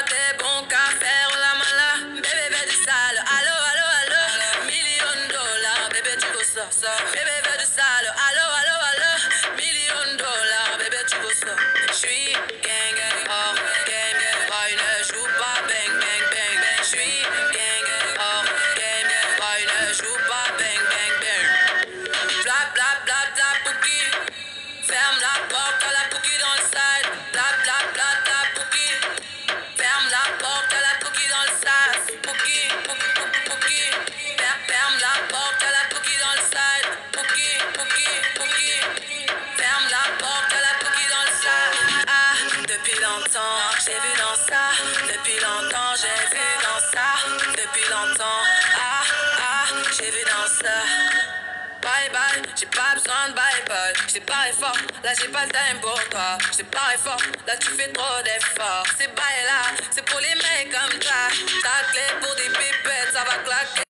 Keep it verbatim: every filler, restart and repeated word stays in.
des bons qu'à faire la mala. Bébé veut du sale, allo, allo, allo. Million dollars, bébé tu veux ça, ça. Bébé veut du sale, allo, allo, allo. Million dollars, bébé tu veux ça. J'suis gang gang, oh, gang gang. Boy ne joue pas bang bang bang bang. J'suis gang gang, oh, gang gang. Boy ne joue pas bang bang bang. Bla bla bla bla pouki. Ferme la porte à la pouki dans le side. Bla bla bla bla pouki. Ferme la porte à la pouki dans le sas. Pouki, pouki, pouki, pouki. Ferme la porte à la pouki dans le side. Pouki, pouki, pouki. Ferme la porte à la pouki dans le sas. Ah, depuis longtemps, j'ai vu dans ça. Depuis longtemps, j'ai vu dans ça. Depuis longtemps, ah, ah, j'ai vu dans ça. Bye bye, j'ai pas besoin de bye bye. J't'ai pas fort, là j'ai pas le time pour toi. J't'ai pas fort, là tu fais trop d'efforts. C'est bye là, c'est pour les mecs comme ça. Ta clé pour des pipettes, ça va claquer.